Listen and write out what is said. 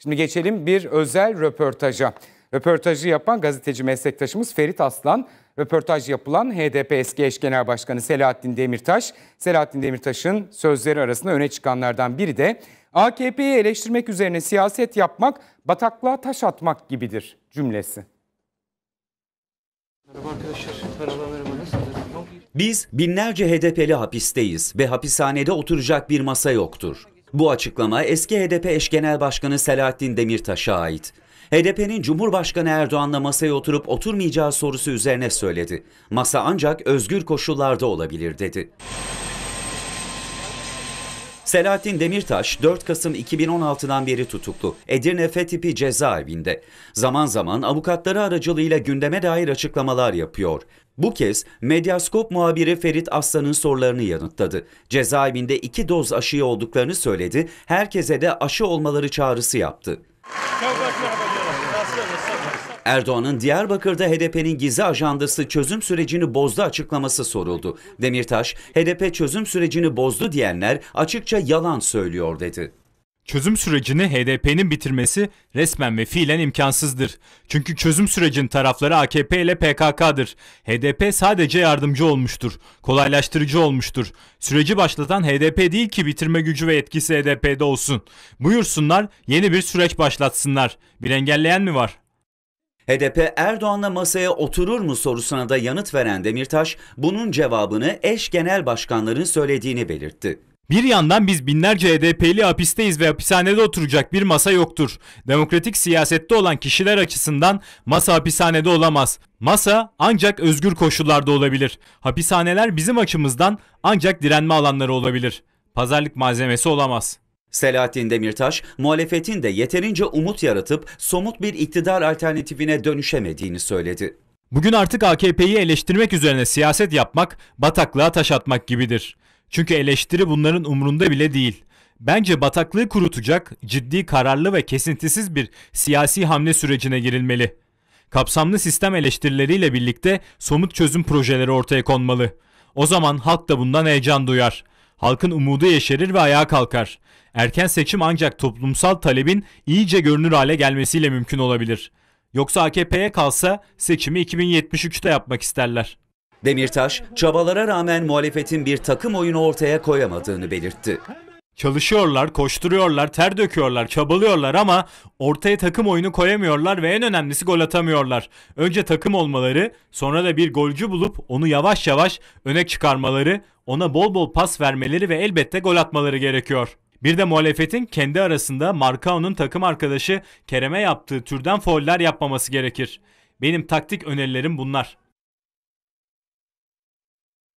Şimdi geçelim bir özel röportaja. Röportajı yapan gazeteci meslektaşımız Ferit Aslan, röportaj yapılan HDP eski eş genel başkanı Selahattin Demirtaş. Selahattin Demirtaş'ın sözleri arasında öne çıkanlardan biri de AKP'yi eleştirmek üzerine siyaset yapmak bataklığa taş atmak gibidir cümlesi. Merhaba arkadaşlar. Merhaba. Nasılsınız? Biz binlerce HDP'li hapisteyiz ve hapishanede oturacak bir masa yoktur. Bu açıklama eski HDP eş genel başkanı Selahattin Demirtaş'a ait. HDP'nin Cumhurbaşkanı Erdoğan'la masaya oturup oturmayacağı sorusu üzerine söyledi. Masa ancak özgür koşullarda olabilir dedi. Selahattin Demirtaş 4 Kasım 2016'dan beri tutuklu Edirne F tipi cezaevinde. Zaman zaman avukatları aracılığıyla gündeme dair açıklamalar yapıyor. Bu kez Medyaskop muhabiri Ferit Aslan'ın sorularını yanıtladı. Cezaevinde 2 doz aşıyı olduklarını söyledi, herkese de aşı olmaları çağrısı yaptı. Erdoğan'ın Diyarbakır'da HDP'nin gizli ajandası çözüm sürecini bozdu açıklaması soruldu. Demirtaş, HDP çözüm sürecini bozdu diyenler açıkça yalan söylüyor dedi. Çözüm sürecini HDP'nin bitirmesi resmen ve fiilen imkansızdır. Çünkü çözüm sürecinin tarafları AKP ile PKK'dır. HDP sadece yardımcı olmuştur, kolaylaştırıcı olmuştur. Süreci başlatan HDP değil ki bitirme gücü ve etkisi HDP'de olsun. Buyursunlar, yeni bir süreç başlatsınlar. Bir engelleyen mi var? HDP Erdoğan'la masaya oturur mu sorusuna da yanıt veren Demirtaş, bunun cevabını eş genel başkanların söylediğini belirtti. Bir yandan biz binlerce HDP'li hapisteyiz ve hapishanede oturacak bir masa yoktur. Demokratik siyasette olan kişiler açısından masa hapishanede olamaz. Masa ancak özgür koşullarda olabilir. Hapishaneler bizim açımızdan ancak direnme alanları olabilir. Pazarlık malzemesi olamaz. Selahattin Demirtaş, muhalefetin de yeterince umut yaratıp somut bir iktidar alternatifine dönüşemediğini söyledi. Bugün artık AKP'yi eleştirmek üzerine siyaset yapmak, bataklığa taş atmak gibidir. Çünkü eleştiri bunların umrunda bile değil. Bence bataklığı kurutacak, ciddi, kararlı ve kesintisiz bir siyasi hamle sürecine girilmeli. Kapsamlı sistem eleştirileriyle birlikte somut çözüm projeleri ortaya konmalı. O zaman halk da bundan heyecan duyar. Halkın umudu yeşerir ve ayağa kalkar. Erken seçim ancak toplumsal talebin iyice görünür hale gelmesiyle mümkün olabilir. Yoksa AKP'ye kalsa seçimi 2073'te yapmak isterler. Demirtaş, çabalara rağmen muhalefetin bir takım oyunu ortaya koyamadığını belirtti. Çalışıyorlar, koşturuyorlar, ter döküyorlar, çabalıyorlar ama ortaya takım oyunu koyamıyorlar ve en önemlisi gol atamıyorlar. Önce takım olmaları, sonra da bir golcü bulup onu yavaş yavaş öne çıkarmaları, ona bol bol pas vermeleri ve elbette gol atmaları gerekiyor. Bir de muhalefetin kendi arasında Marcao'nun takım arkadaşı Kerem'e yaptığı türden fauller yapmaması gerekir. Benim taktik önerilerim bunlar.